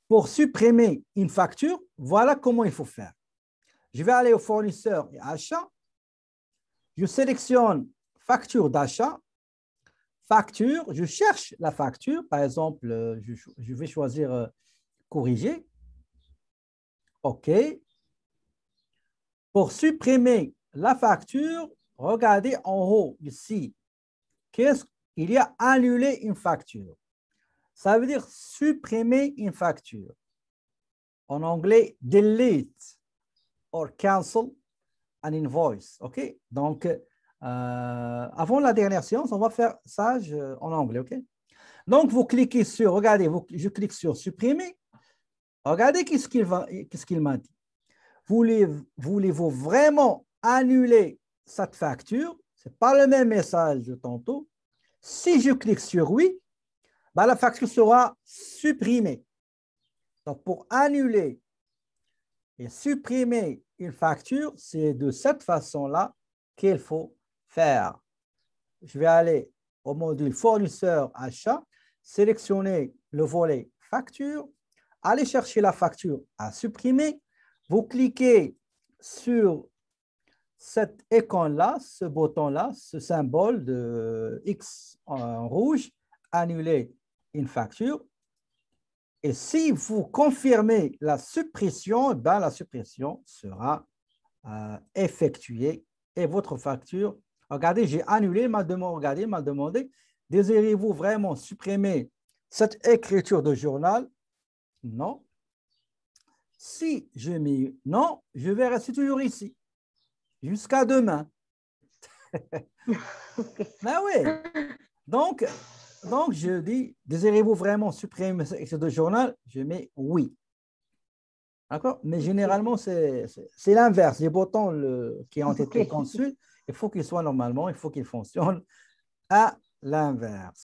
Pour supprimer une facture, voilà comment il faut faire. Je vais aller au fournisseur et achat. Je sélectionne facture d'achat. Facture, je cherche la facture. Par exemple, je vais choisir corriger. OK. Pour supprimer la facture, regardez en haut ici. Qu'est-ce qu'il y a annuler une facture? Ça veut dire supprimer une facture. En anglais, delete or cancel an invoice. OK? Donc, avant la dernière séance, on va faire ça en anglais. OK? Donc, vous cliquez sur, regardez, je clique sur supprimer. Regardez qu'est-ce qu'il m'a dit. Voulez-vous vraiment annuler cette facture? Ce n'est pas le même message de tantôt. Si je clique sur oui, ben la facture sera supprimée. Donc, pour annuler et supprimer une facture, c'est de cette façon-là qu'il faut faire. Je vais aller au module fournisseur achat, sélectionner le volet facture, aller chercher la facture à supprimer. Vous cliquez sur cette icône-là, ce bouton-là, ce symbole de X en rouge, annuler une facture. Et si vous confirmez la suppression, ben la suppression sera effectuée et votre facture, regardez, j'ai annulé, regardez, il m'a demandé, désirez-vous vraiment supprimer cette écriture de journal? Non. Si je mets non, je vais rester toujours ici, jusqu'à demain. Ben oui. Donc, je dis, désirez-vous vraiment supprimer cette écriture de journal? Je mets oui. D'accord? Mais généralement, c'est l'inverse. Les boutons qui ont été conçus, il faut qu'ils soient normalement, il faut qu'ils fonctionnent à l'inverse.